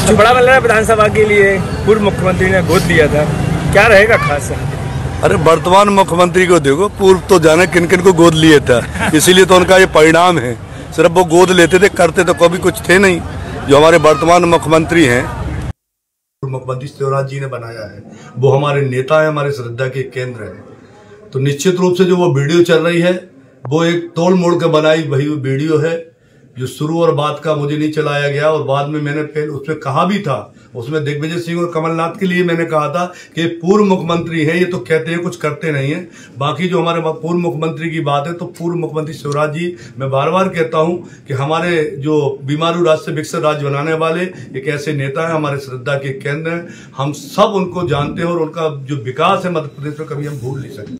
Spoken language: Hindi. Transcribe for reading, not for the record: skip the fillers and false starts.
बड़ा बल्ला विधानसभा के लिए पूर्व मुख्यमंत्री ने गोद लिया था, क्या रहेगा खास? अरे वर्तमान मुख्यमंत्री को देखो, पूर्व तो जाने किन किन को गोद लिए था, इसीलिए तो उनका ये परिणाम है। सिर्फ वो गोद लेते थे, करते तो कभी कुछ थे नहीं। जो हमारे वर्तमान मुख्यमंत्री हैं, मुख्यमंत्री शिवराज जी ने बनाया है, वो हमारे नेता है, हमारे श्रद्धा के केंद्र है। तो निश्चित रूप से जो वो वीडियो चल रही है, वो एक तोड़ मोड़ के बनाई वही वीडियो है, जो शुरू और बाद का मुझे नहीं चलाया गया। और बाद में मैंने पहले उसमें कहा भी था, उसमें दिग्विजय सिंह और कमलनाथ के लिए मैंने कहा था कि पूर्व मुख्यमंत्री है, ये तो कहते हैं कुछ करते नहीं है। बाकी जो हमारे पूर्व मुख्यमंत्री की बात है, तो पूर्व मुख्यमंत्री शिवराज जी, मैं बार बार कहता हूं कि हमारे जो बीमारू राज्य से विकसित राज्य बनाने वाले एक ऐसे नेता है, हमारे श्रद्धा के केंद्र हैं। हम सब उनको जानते हैं और उनका जो विकास है मध्य प्रदेश में कभी हम भूल नहीं सकते।